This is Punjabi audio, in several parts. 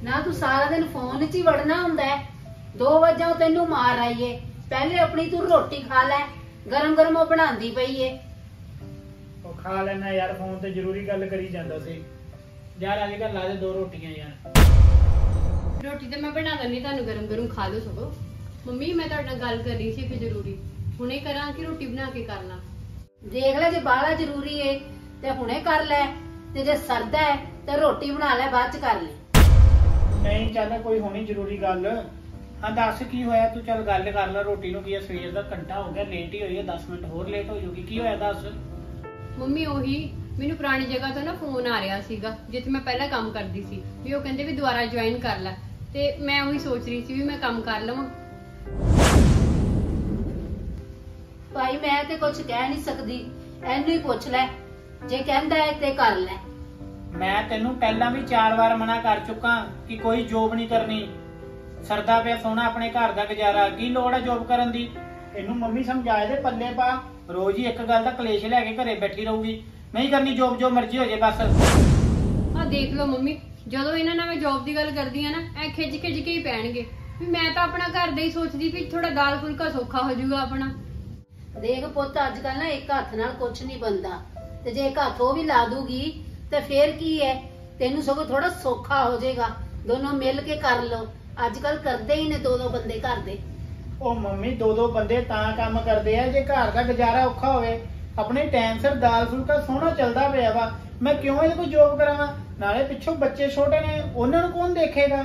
ना तू सारा दिन फोन च ही वड़ना हुंदा है। 2 वजे तेनू मार आईए, पहले अपनी तू रोटी खा लै, गरम गरम वो बनांदी पई है। ਉਹ ਖਾ ਲੈਣਾ ਯਾਰ, ਫੋਨ ਤੇ ਜ਼ਰੂਰੀ ਗੱਲ ਕਰੀ ਜਾਂਦਾ ਸੀ। ਯਾਰ ਅੱਜ ਕੱਲ ਲਾ ਦੇ 2 ਰੋਟੀਆਂ ਯਾਰ। रोटी तो मैं बना देनी, तुहानू गरम गरम खा लो। सगो मम्मी मैं तुहाडे नाल गल कर रही सी कि जरूरी हुणे करा कि रोटी बना के कर ला। देख ले, जे बाला जरूरी है ते हुणे कर ले, ते जे सरदा है ते रोटी बना ले, बाद च कर ले। नहीं चल कोई होनी जरूरी गल। हाँ दस की होया, तू चल गल कर ले। रोटी नूं की सवेर दा घंटा हो गया, लेट ही होई है, 10 मिनट होर लेट हो जाऊगी। की होया दस? मम्मी ओही मैनू पुरानी जगह तो ना फोन आ रहा सीगा जिथे मैं पहला काम करती सी, भी वो कहंदे भी दोबारा ज्वाइन कर लै, ते मैं वही सोच रही थी भी मैं काम कर लवां। भाई मैं ते कुछ कह नहीं सकदी, एनू ही पुछ ले, जे कहंदा है ते कर ले। मैं तेनू पहला भी 4 बार मना कर चुका कि कोई जॉब नहीं करनी। सरदा पिया सोना अपने घर दा गुजारा, की लोड़ है जॉब करन दी? इनू मम्मी समझाए दे, पल्ले पा। रोज ही एक गल दा कलेश लैके घरे बैठी रहूगी। नहीं करनी जॉब, जो मर्जी हो जाए बस। आ देख लो मम्मी, ਜਦੋਂ ਇਹਨਾਂ ਨਾਲ ਮੈਂ ਜੌਬ ਦੀ ਗੱਲ ਕਰਦੀ ਆ ਨਾ, ਐ ਖਿੱਚ ਕੇ ਹੀ ਪੈਣਗੇ ਵੀ ਮੈਂ ਤਾਂ ਆਪਣਾ ਘਰ ਦਾ ਹੀ ਸੋਚਦੀ ਵੀ ਥੋੜਾ ਦਾਲ ਫੁਲਕਾ ਸੌਖਾ ਹੋ ਜਾਊਗਾ ਆਪਣਾ। देख पुत, अजकल ना एक हाथ नाल कुछ नहीं बनदा, ते जे एक हाथ वो भी ला दूगी ते फिर की है, तेनू सगों थोड़ा सौखा हो जाएगा। दोनों मिल के कर लो। अजकल करदे ही ने 2-2 बंदे घर दे। ओ मम्मी 2-2 बंदे तां काम करदे आ जे घर दा गुजारा औखा होवे। अपने टाइम सिर दाल फुलका सोहना चलदा पिया वा, मैं क्यों इहदे कोई जॉब करावां? नाले पिछों बच्चे छोटे ने, उन्हां नूं कौन देखेगा?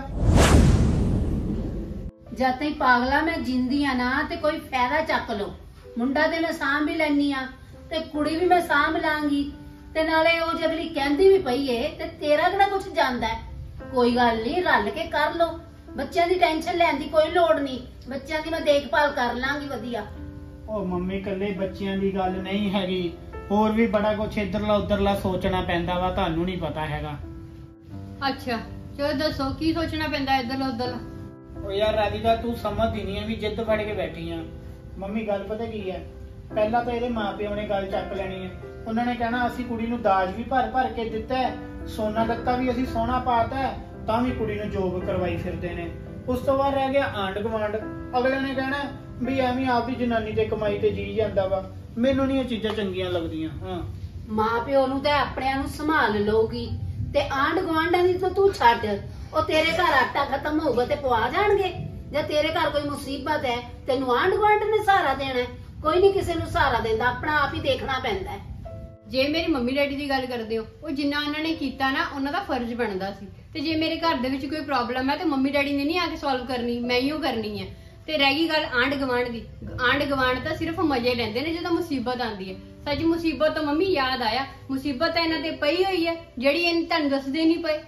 जद तक पागला मैं जिंदी आ ना, ते कोई फायदा चक लो। मुंडा ते मैं सांभ भी लैनी आ, ते कुड़ी भी मैं सांभ लांगी, ते नाले ओ जे अगली कहंदी भी पई है ते तेरा किहड़ा कुछ जांदा है। कोई गल नहीं, रल के कर लो। बच्चों की टेंशन लैण दी कोई लोड़ नहीं, बच्चों की मैं देखभाल कर लांगी वधिया। ओ मम्मी कल्ले बच्चियां दी गल नहीं हैगी, होर भी बड़ा कुछ इधरला उधरला सोचना पैंदा वा, तुहानू नहीं पता हैगा। अच्छा चलो दसो की सोचना पैंदा इधर उधर? ओ यार राधिका तू समझदी नहीं है भी जिद फड़ के बैठी आ। मम्मी गल पता की है, पहला तो ਇਹਦੇ ਮਾਪਿਆਂ ਨੇ ਗੱਲ ਚੱਕ ਲੈਣੀ ਹੈ। ਉਹਨਾਂ ਨੇ ਕਹਿਣਾ ਅਸੀਂ ਕੁੜੀ ਨੂੰ ਦਾਜ ਵੀ ਭਰ ਭਰ ਕੇ ਦਿੱਤਾ ਹੈ, ਸੋਨਾ ਲੱਤਾ ਵੀ ਅਸੀਂ ਸੋਨਾ ਪਾਤਾ ਹੈ, ਤਾਂ ਵੀ ਕੁੜੀ ਨੂੰ ਜੋਬ ਕਰਵਾਈ ਫਿਰਦੇ ਨੇ। ਉਸ ਤੋਂ ਬਾਅਦ ਰਹਿ ਗਿਆ ਆਂਡ ਗਵਾਂਡ, ਅਗਲੇ ਨੇ ਕਹਿਣਾ ਵੀ ਐਵੇਂ ਆਪਦੀ ਜਨਾਨੀ ਤੇ ਕਮਾਈ ਤੇ ਜੀ ਜਾਂਦਾ ਵਾ। ਮੈਨੂੰ ਨਹੀਂ ਇਹ ਚੀਜ਼ਾਂ ਚੰਗੀਆਂ ਲੱਗਦੀਆਂ। ਹਾਂ ਮਾਂ ਪਿਓ ਨੂੰ ਤੇ ਆਪਣਿਆਂ ਨੂੰ ਸੰਭਾਲ ਲਊਗੀ, ਤੇ ਆਂਡ ਗਵਾਂਡਾਂ ਦੀ ਤਾਂ ਤੂੰ ਛੱਡ। ਉਹ ਤੇਰੇ ਘਰ ਆਟਾ ਖਤਮ ਹੋਊਗਾ ਤੇ ਪਵਾ ਜਾਣਗੇ। ਜੇ ਤੇਰੇ ਘਰ ਕੋਈ ਮੁਸੀਬਤ ਹੈ, ਤੈਨੂੰ ਆਂਡ ਗਵਾਂਡ ਨੇ ਸਹਾਰਾ ਦੇਣਾ? ਕੋਈ ਨਹੀਂ ਕਿਸੇ ਨੂੰ ਸਹਾਰਾ ਦਿੰਦਾ, ਆਪਣਾ ਆਪ ਹੀ ਦੇਖਣਾ ਪੈਂਦਾ ਹੈ। ਜੇ ਮੇਰੀ ਮੰਮੀ ਡੈਡੀ ਦੀ ਗੱਲ ਕਰਦੇ ਹੋ, ਉਹ ਜਿੰਨਾ ਉਹਨਾਂ ਨੇ ਕੀਤਾ ਨਾ ਉਹਨਾਂ ਦਾ ਫਰਜ਼ ਬਣਦਾ ਸੀ। ਤੇ ਜੇ ਮੇਰੇ ਘਰ ਦੇ ਵਿੱਚ ਕੋਈ ਪ੍ਰੋਬਲਮ ਹੈ ਤੇ ਮੰਮੀ ਡੈਡੀ ਨੇ ਨਹੀਂ ਆ ਕੇ ਸੋਲਵ ਕਰਨੀ, ਮੈਂ ਹੀ ਉਹ ਕਰਨੀ ਹੈ। ਤੇ ਰਹਿ ਗਈ ਗੱਲ ਆਂਡ ਗਵਾਂਡ ਦੀ, ਆਂਡ ਗਵਾਂਡ ਤਾਂ ਸਿਰਫ ਮਜ਼ੇ ਲੈਂਦੇ ਨੇ ਜਦੋਂ ਮੁਸੀਬਤ ਆਉਂਦੀ ਹੈ। ਸੱਚ ਮੁਸੀਬਤ ਤੋਂ ਮੰਮੀ ਯਾਦ ਆਇਆ, ਮੁਸੀਬਤ ਤਾਂ ਇਹਨਾਂ ਤੇ ਪਈ ਹੋਈ ਹੈ ਜਿਹੜੀ ਇਹਨਾਂ ਤੁਹਾਨੂੰ ਦੱਸਦੇ ਨਹੀਂ ਪਏ।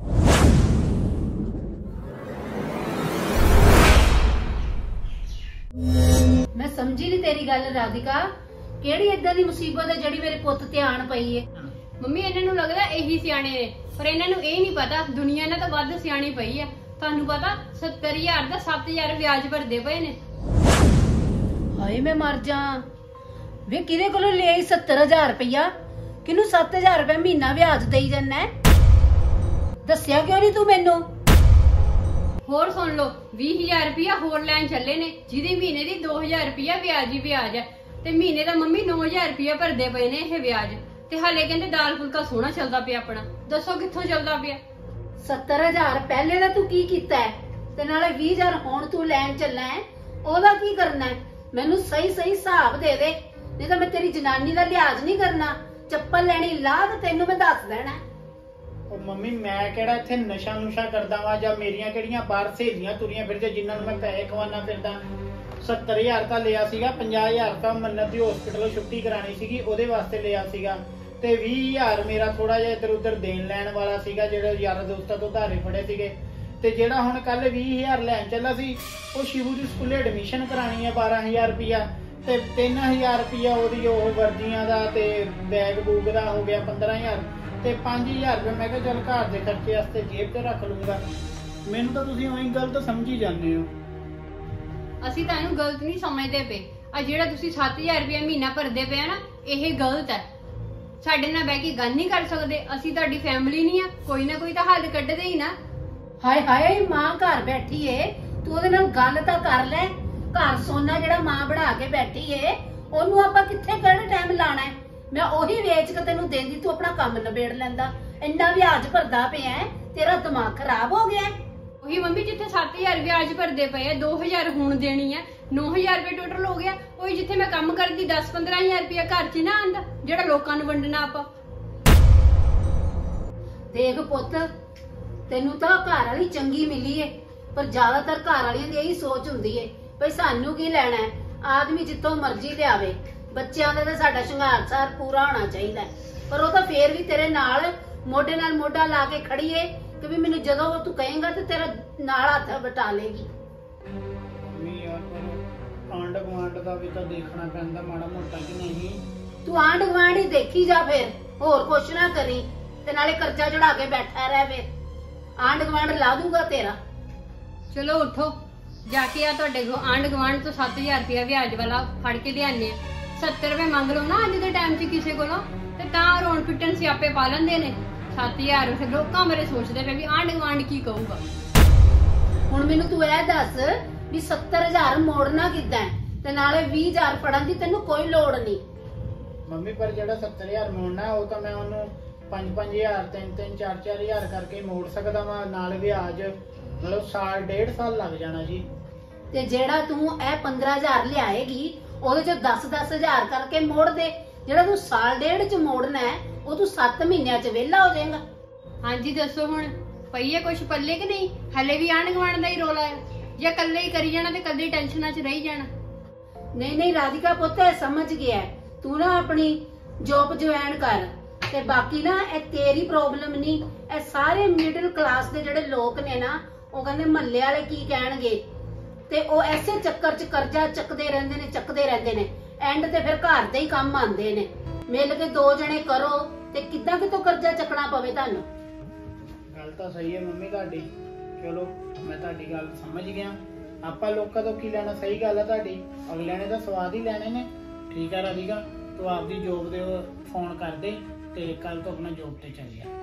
मैं समझी नहीं तेरी गल राधिका, केड़ी इदां दी मुसीबत है जेड़ी मेरे पुੱਤ ते आण पई है? ਮੰਮੀ ਇਹਨਾਂ ਨੂੰ ਲੱਗਦਾ ਇਹੀ ਸਿਆਣੇ ਨੇ, ਪਰ ਇਹਨਾਂ ਨੂੰ ਇਹ ਨਹੀਂ ਪਤਾ ਦੁਨੀਆ ਇਹਨਾਂ ਤੋਂ ਵੱਧ ਸਿਆਣੀ ਪਈ ਆ। ਤੁਹਾਨੂੰ ਪਤਾ 70000 ਦਾ 7000 ਵਿਆਜ ਭਰਦੇ ਪਏ ਨੇ। ਹਾਏ मैं मर जा वे, किदे कोलों ले आई 70000 रुपया? किनू 7000 रुपया महीना ब्याज देई जाना है? दस्सिया क्यों नहीं तू मैनू? ਹੋਰ ਸੁਣ ਲਓ, 20000 ਰੁਪਇਆ ਹੋਰ ਲੈਣ ਚੱਲੇ ਨੇ, ਜਿਹਦੇ ਮਹੀਨੇ ਦੀ 2000 ਰੁਪਇਆ ਵਿਆਜ ਹੀ ਵਿਆਜ ਹੈ, ਤੇ ਮਹੀਨੇ ਦਾ ਮੰਮੀ 9000 ਰੁਪਇਆ ਭਰਦੇ ਪਏ ਨੇ ਇਹ ਵਿਆਜ। ਤੇ ਹਾਲੇ ਕਹਿੰਦੇ ਦਾਲ ਫੁਲਕਾ ਸੋਹਣਾ ਚੱਲਦਾ ਪਿਆ ਆਪਣਾ। ਦੱਸੋ ਕਿੱਥੋਂ ਚੱਲਦਾ ਪਿਆ? 70000 ਪਹਿਲੇ ਦਾ ਤੂੰ ਕੀ ਕੀਤਾ ਹੈ, ਤੇ ਨਾਲੇ 20000 ਹੁਣ ਤੂੰ ਲੈਣ ਚੱਲਾ ਹੈ, ਉਹਦਾ ਕੀ ਕਰਨਾ ਹੈ? ਮੈਨੂੰ ਸਹੀ ਸਹੀ ਹਿਸਾਬ ਦੇ ਦੇ, ਨਹੀਂ ਤਾਂ ਮੈਂ ਤੇਰੀ ਜਨਾਨੀ ਦਾ ਲਿਹਾਜ਼ ਨਹੀਂ ਕਰਨਾ। ਚੱਪਲ ਲੈਣੀ ਲਾ ਤੇ ਤੈਨੂੰ ਮੈਂ ਦੱਸ ਦੇਣਾ। ਉਹ ਮੰਮੀ ਮੈਂ ਕਿਹੜਾ ਇੱਥੇ ਨਸ਼ਾ ਨੁਸ਼ਾ ਕਰਦਾ ਵਾਂ, ਜਾਂ ਮੇਰੀਆਂ ਕਿਹੜੀਆਂ ਬਾਹਰ ਸਹੇਲੀਆਂ ਤੁਰੀਆਂ ਫਿਰਦੇ ਜਿਨ੍ਹਾਂ ਨੂੰ ਮੈਂ ਪੈਸੇ ਖਵਾਨਾ ਫਿਰਦਾ। 70000 ਤਾਂ ਲਿਆ ਸੀਗਾ, 50000 ਤਾਂ ਮੰਨਤ ਦੀ ਹਸਪੀਟਲੋਂ ਛੁੱਟੀ ਕਰਾਣੀ ਸੀਗੀ ਉਹਦੇ ਵਾਸਤੇ ਲਿਆ ਸੀਗਾ, ਤੇ 20000 ਮੇਰਾ ਥੋੜਾ ਜਿਹਾ ਇੱਧਰ ਉੱਧਰ ਦੇਣ ਲੈਣ ਵਾਲਾ ਸੀਗਾ, ਜਿਹੜੇ ਯਾਰਾਂ ਦੋਸਤਾਂ ਤੋਂ ਧਾਰੇ ਫੜੇ ਸੀਗੇ। ਤੇ ਜਿਹੜਾ ਹੁਣ ਕੱਲ 20000 ਲੈਣ ਚੱਲਾ ਸੀ, ਉਹ ਸ਼ਿਵੂ ਦੀ ਸਕੂਲੇ ਐਡਮਿਸ਼ਨ ਕਰਾਣੀ ਹੈ 12000 ਰੁਪਇਆ, ਤੇ 3000 ਰੁਪਇਆ ਉਹਦੀ ਉਹ ਵਰਦੀਆਂ ਦਾ ਤੇ ਬੈਗ ਬੂਗ ਦਾ ਹੋ ਗਿਆ 15000, ਤੇ 5000 ਰੁਪਏ ਮੈਂ ਕਿਹਾ ਚੱਲ ਘਰ ਦੇ ਖਰਚੇ ਵਾਸਤੇ ਜੇਬ ਤੇ ਰੱਖ ਲੂੰਗਾ। ਮੈਨੂੰ ਤਾਂ ਤੁਸੀਂ ਉਹੀ ਗਲਤ ਸਮਝੀ ਜਾਂਦੇ ਹੋ। ਅਸੀਂ ਤੁਹਾਨੂੰ ਗਲਤ ਨਹੀਂ ਸਮਝਦੇ ਪਏ, ਆ ਜਿਹੜਾ ਤੁਸੀਂ 7000 ਰੁਪਇਆ ਮਹੀਨਾ ਭਰਦੇ ਪਏ ਨਾ, ਇਹ ਗਲਤ ਹੈ। ਸਾਡੇ ਨਾਲ ਬਹਿ ਕੇ ਗੱਲ ਨਹੀਂ ਕਰ ਸਕਦੇ? ਅਸੀਂ ਤੁਹਾਡੀ ਫੈਮਿਲੀ ਨਹੀਂ ਆ? ਕੋਈ ਨਾ ਕੋਈ ਤਾਂ ਹੱਲ ਕੱਢਦੇ ਹੀ ਨਾ। ਹਾਏ ਹਾਏ, ਮਾਂ ਘਰ ਬੈਠੀ ਏ, ਤੂੰ ਉਹਦੇ ਨਾਲ ਗੱਲ ਤਾਂ ਕਰ ਲੈ। ਘਰ ਸੋਨਾ ਜਿਹੜਾ ਮਾਂ ਬਣਾ ਕੇ ਬੈਠੀ ਏ, ਉਹਨੂੰ ਆਪਾਂ ਕਿੱਥੇ ਕਿਹੜਾ ਟਾਈਮ ਲਾਣਾ ਹੈ? ਮੈਂ ਉਹੀ ਵੇਚ ਕੇ ਤੈਨੂੰ ਦੇਂਦੀ, ਤੂੰ ਆਪਣਾ ਕੰਮ ਨਿਬੇੜ ਲੈਂਦਾ। ਇੰਨਾ ਵਿਆਜ ਭਰਦਾ ਪਿਆ ਹੈ, ਤੇਰਾ ਦਿਮਾਗ ਖਰਾਬ ਹੋ ਗਿਆ ਹੈ। ਉਹੀ ਮੰਮੀ ਜਿੱਥੇ 7000 ਵਿਆਜ ਭਰਦੇ ਪਏ ਆ, 2000 ਹੁਣ ਦੇਣੀ ਆ, 9000 ਰੁਪਏ ਟੋਟਲ ਹੋ ਗਿਆ। ਉਹੀ ਜਿੱਥੇ ਮੈਂ ਕੰਮ ਕਰਦੀ 10-15000 ਰੁਪਇਆ ਘਰ 'ਚ ਨਾ ਆਂਦਾ, ਜਿਹੜਾ ਲੋਕਾਂ ਨੂੰ ਵੰਡਣਾ ਆਪਾਂ। ਦੇਖ ਪੁੱਤ, ਤੈਨੂੰ ਤਾਂ ਘਰ ਵਾਲੀ ਚੰਗੀ ਮਿਲੀ ਏ, ਪਰ ਜ਼ਿਆਦਾਤਰ ਘਰ ਵਾਲੀਆਂ ਦੀ ਇਹੀ ਸੋਚ ਹੁੰਦੀ ਏ ਭਈ ਸਾਨੂੰ ਕੀ ਲੈਣਾ ਹੈ, ਆਦਮੀ ਜਿੱਥੋਂ ਮਰਜ਼ੀ ਲਿਆਵੇ, ਬੱਚਿਆਂ ਦਾ ਤਾਂ ਸਾਡਾ ਸ਼ਿੰਗਾਰ ਸਾਰ ਪੂਰਾ ਹੋਣਾ ਚਾਹੀਦਾ। ਪਰ ਉਹ ਤਾਂ ਫੇਰ ਵੀ ਤੇਰੇ ਨਾਲ ਮੋਢੇ ਨਾਲ ਮੋਢਾ ਲਾ ਕੇ ਖੜੀ ਏ ਕਿ ਵੀ ਮੈਨੂੰ ਜਦੋਂ ਤੂੰ ਕਹੇਂਗਾ ਤੇ ਤੇਰਾ ਨਾਲ ਹੱਥ ਵਟਾ ਲੇਗੀ। ਮੰਮੀ ਯਾਰ ਆਂਡ ਗਵਾਂਡ ਦਾ ਵੀ ਤਾਂ ਦੇਖਣਾ ਪੈਂਦਾ ਮਾੜਾ ਮੋਟਾ ਕਿ ਨਹੀਂ। ਤੂੰ ਆਂਢ ਗੁਆਂਢ ਹੀ ਦੇਖੀ ਜਾ, ਫੇਰ ਹੋਰ ਕੁਛ ਨਾ ਕਰੀ ਤੇ ਨਾਲੇ ਕਰਜ਼ਾ ਚੜਾ ਕੇ ਬੈਠਾ ਰਹਿ। ਫੇਰ ਆਂਢ ਗੁਆਂਢ ਲਾ ਦੂਗਾ ਤੇਰਾ। ਚਲੋ ਉੱਠੋ, ਜਾ ਕੇ ਆ ਤੁਹਾਡੇ ਆਂਢ ਗੁਆਂਢ ਤੋਂ 7000 ਰੁਪਇਆ ਵਿਆਜ ਵਾਲਾ ਫੜ ਕੇ ਲਿਆਨੇ ਆ। 70 ਰੁਪਏ ਮੰਗ ਲਓ ਨਾ ਅੱਜ ਦੇ ਟਾਈਮ 'ਚ ਕਿਸੇ ਕੋਲੋਂ, ਤੇ ਤਾਂ ਰੋਣ ਪਿੱਟਣ ਸਿਆਪੇ ਪਾ ਲੈਂਦੇ ਨੇ। 7000 ਫਿਰ ਲੋਕਾਂ ਬਾਰੇ ਸੋਚਦੇ ਪਏ ਵੀ ਆਂਢ ਗੁਆਂਢ ਕੀ ਕਹੂਗਾ। ਹੁਣ ਮੈਨੂੰ ਤੂੰ ਇਹ ਦੱਸ ਵੀ 70000 ਮੋੜਨਾ ਕਿੱਦਾਂ ਹੈ, ਤੇ ਨਾਲੇ 20000 ਫੜਨ ਦੀ ਤੈਨੂੰ ਕੋਈ ਲੋੜ ਨਹੀਂ। ਮੰਮੀ ਪਰ ਜਿਹੜਾ 70000 ਮੋੜਨਾ ਉਹ ਤਾਂ ਮੈਂ ਉਹਨੂੰ 5-5000 3-3 4-4000 ਕਰਕੇ ਮੋੜ ਸਕਦਾ ਵਾਂ, ਨਾਲ ਵਿਆਜ। ਮਤਲਬ ਸਾਲ 1.5 ਸਾਲ ਲੱਗ ਜਾਣਾ ਜੀ। ਤੇ ਜਿਹੜਾ ਤੂੰ ਇਹ 15000 ਲਿਆਏਗੀ ਉਹਦੇ ਚ 10-10000 ਕਰਕੇ ਮੋੜ ਦੇ। ਜਿਹੜਾ ਤੂੰ ਸਾਲ ਡੇਢ ਚ ਮੋੜਨਾ ਹੈ ਉਹ ਤੂੰ 7 ਮਹੀਨਿਆਂ ਚ ਵਿਹਲਾ ਹੋ ਜਾਏਗਾ। ਹਾਂਜੀ ਦੱਸੋ ਹੁਣ ਪਈਏ ਕੁਛ ਪੱਲੇ ਕਿ ਨਹੀਂ? ਹਲੇ ਵੀ ਆਂਢ ਗੁਆਂਢ ਦਾ ਹੀ ਰੋਲਾ ਹੈ, ਜਾਂ ਕੱਲੇ ਹੀ ਕਰੀ ਜਾਣਾ ਤੇ ਕੱਲੇ ਟੈਨਸ਼ਨਾਂ 'ਚ ਰਹੀ ਜਾਣਾ। ਨਹੀਂ ਨਹੀਂ ਰਾਧਿਕਾ ਪੁੱਤ, ਇਹ ਸਮਝ ਗਿਆ ਤੂੰ ਨਾ ਆਪਣੀ ਜੋਬ ਜੁਆਇਨ ਕਰ, ਤੇ ਬਾਕੀ ਨਾ ਇਹ ਤੇਰੀ ਪ੍ਰੋਬਲਮ ਨਹੀਂ, ਇਹ ਸਾਰੇ ਮਿਡਲ ਕਲਾਸ ਦੇ ਜਿਹੜੇ ਲੋਕ ਨੇ ਨਾ, ਉਹ ਕਹਿੰਦੇ ਮਹੱਲੇ ਵਾਲੇ ਕੀ ਕਹਿਣਗੇ, ਤੇ ਉਹ ਐਸੇ ਚੱਕਰ 'ਚ ਕਰਜ਼ਾ ਚੱਕਦੇ ਰਹਿੰਦੇ ਨੇ। ਐਂਡ ਤੇ ਫਿਰ ਘਰ ਦੇ ਹੀ ਕੰਮ ਆਉਂਦੇ ਨੇ। ਮਿਲ ਕੇ 2 ਜਣੇ ਕਰੋ ਤੇ ਕਿੱਦਾਂ ਕਿਤੋਂ ਕਰਜ਼ਾ ਚੱਕਣਾ ਪਵੇ ਤੁਹਾਨੂੰ। ਗੱਲ ਤਾਂ ਸਹੀ ਹੈ ਮੰਮੀ ਤੁਹਾਡੀ। ਚਲੋ ਮੈਂ ਤੁਹਾਡੀ ਗੱਲ ਸਮਝ ਗਿਆ। ਆਪਾਂ ਲੋਕਾਂ ਤੋਂ ਕੀ ਲੈਣਾ, ਸਹੀ ਗੱਲ ਹੈ ਤੁਹਾਡੀ। ਅਗਲਿਆਂ ਨੇ ਤਾਂ ਸਵਾਦ ਹੀ ਲੈਣੇ ਨੇ। ਠੀਕ ਹੈ ਰਾਧਿਕਾ, ਤੂੰ ਆਪਦੀ ਜੋਬ ਦੇ ਫੋਨ ਕਰ ਦੇ ਤੇ ਕੱਲ ਤੋਂ ਆਪਣਾ ਜੋਬ ਤੇ ਚੱਲ ਜਾ।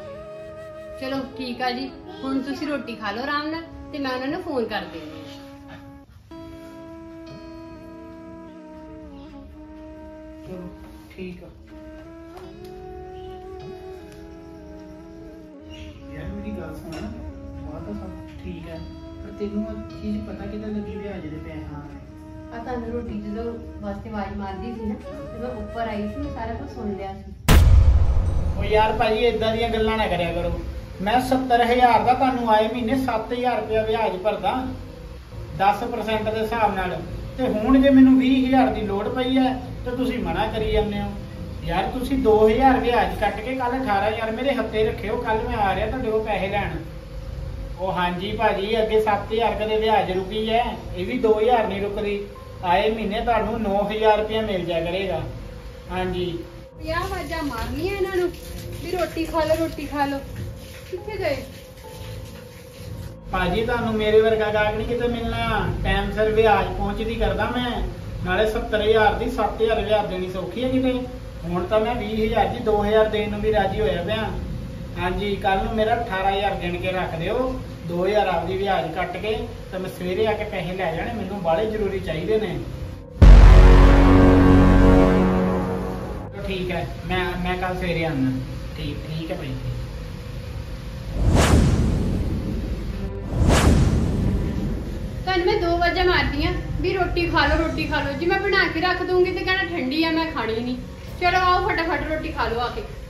ਚਲੋ ਠੀਕ ਆ ਜੀ, ਹੁਣ ਤੁਸੀਂ ਰੋਟੀ ਖਾ ਲਓ ਆਰਾਮ ਨਾਲ, ਤੇ ਮੈਂ ਉਹਨਾਂ ਨੂੰ ਫੋਨ ਕਰ ਦਿੰਦੀ ਹਾਂ। ਚਲੋ ਠੀਕ ਆ। ਯਾਰ ਮੇਰੀ ਗੱਲ ਸੁਣ, ਬਾਤ ਤਾਂ ਸਭ ਠੀਕ ਹੈ, ਪਰ ਤੈਨੂੰ ਇਹ ਚੀਜ਼ ਪਤਾ ਕਿੱਦਾਂ ਲੱਗੀ ਵਿਆਜ ਦੇ ਪੈਸਿਆਂ ਦੀ? ਆ ਤੁਹਾਨੂੰ ਰੋਟੀ ਜਦੋਂ ਵਾਸਤੇ ਆਵਾਜ਼ ਮਾਰਦੀ ਸੀ ਨਾ, ਤੇ ਮੈਂ ਉੱਪਰ ਆਈ ਸੀ, ਮੈਂ ਸਾਰਾ ਕੁਝ ਸੁਣ ਲਿਆ ਸੀ। ਉਹ ਯਾਰ ਭਾਜੀ ਇਦਾਂ ਦੀਆਂ ਗੱਲਾਂ ਨਾ ਕਰਿਆ ਕਰੋ। ਮੈਂ 70000 ਦਾ ਤੁਹਾਨੂੰ ਆਏ ਮਹੀਨੇ 7000 ਰੁਪਇਆ ਵਿਆਜ ਭਰਦਾ 10% ਦੇ ਹਿਸਾਬ ਨਾਲ, ਤੇ ਹੁਣ ਜੇ ਮੈਨੂੰ 20000 ਦੀ ਲੋੜ ਪਈ ਹੈ ਤੇ ਤੁਸੀਂ ਮਨਾ ਕਰੀ ਜਾਂਦੇ ਹੋ। ਯਾਰ ਤੁਸੀਂ 2000 ਵਿਆਜ ਕੱਟ ਕੇ ਕੱਲ 18000 ਮੇਰੇ ਹੱਥੇ ਰੱਖਿਓ, ਕੱਲ ਮੈਂ ਆ ਰਿਹਾ ਤੁਹਾਡੇ ਕੋਲ ਪੈਸੇ ਲੈਣ। ਉਹ ਹਾਂਜੀ ਭਾਜੀ, ਅੱਗੇ 7000 ਕਦੇ ਵਿਆਜ ਰੁਕੀ ਹੈ, ਇਹ ਵੀ 2000 ਨਹੀਂ ਰੁਕਦੀ। ਆਏ ਮਹੀਨੇ ਤੁਹਾਨੂੰ 9000 ਰੁਪਇਆ ਮਿਲ ਜਾ ਕਰੇਗਾ। ਹਾਂਜੀ 50 ਆਵਾਜ਼ਾਂ ਮਾਰਨੀਆਂ ਇਹਨਾਂ ਨੂੰ ਵੀ ਰੋਟੀ ਖਾ ਲਓ, ਰੋਟੀ ਖਾ ਲਓ। ਕਿੱਥੇ ਗਏ? ਭਾਜੀ ਤੁਹਾਨੂੰ ਮੇਰੇ ਵਰਗਾ ਗਾਹਕ ਨਹੀਂ ਕਿਤੇ ਮਿਲਣਾ। ਟਾਈਮ ਸਿਰ ਵਿਆਜ ਪਹੁੰਚਦੀ ਕਰਦਾ ਮੈਂ, ਨਾਲੇ 70000 ਦੀ 7000 ਵਿਆਜ ਦੇਣੀ ਸੌਖੀ ਹੈ ਕਿਤੇ। ਹੁਣ ਤਾਂ ਮੈਂ 20000 ਦੀ 2000 ਦੇਣ ਨੂੰ ਵੀ ਰਾਜੀ ਹੋਇਆ ਪਿਆ। ਹਾਂਜੀ ਕੱਲ ਨੂੰ ਮੇਰਾ 18000 ਗਿਣ ਕੇ ਰੱਖ ਦਿਓ, 2000 ਆਪਦੀ ਵਿਆਜ ਕੱਟ ਕੇ, ਤੇ ਮੈਂ ਸਵੇਰੇ ਆ ਕੇ ਪੈਸੇ ਲੈ ਜਾਣੇ, ਮੈਨੂੰ ਬਾਹਲੇ ਜ਼ਰੂਰੀ ਚਾਹੀਦੇ ਨੇ। ਠੀਕ ਹੈ, ਮੈਂ ਕੱਲ ਸਵੇਰੇ ਆਉਣਾ। ਠੀਕ ਹੈ ਭਾਈ। ਤੁਹਾਨੂੰ ਮੈਂ 2 ਆਵਾਜ਼ਾਂ ਮਾਰਦੀਆਂ ਵੀ ਰੋਟੀ ਖਾ ਲਓ, ਰੋਟੀ ਖਾ ਲਓ। ਜੇ ਮੈਂ ਬਣਾ ਕੇ ਰੱਖ ਦੂੰਗੀ ਤੇ ਕਹਿਣਾ ਠੰਡੀ ਆ, ਮੈਂ ਖਾਣੀ ਨਹੀਂ। ਚਲੋ ਆਓ ਫਟਾਫਟ ਰੋਟੀ ਖਾ ਲਓ ਆ ਕੇ।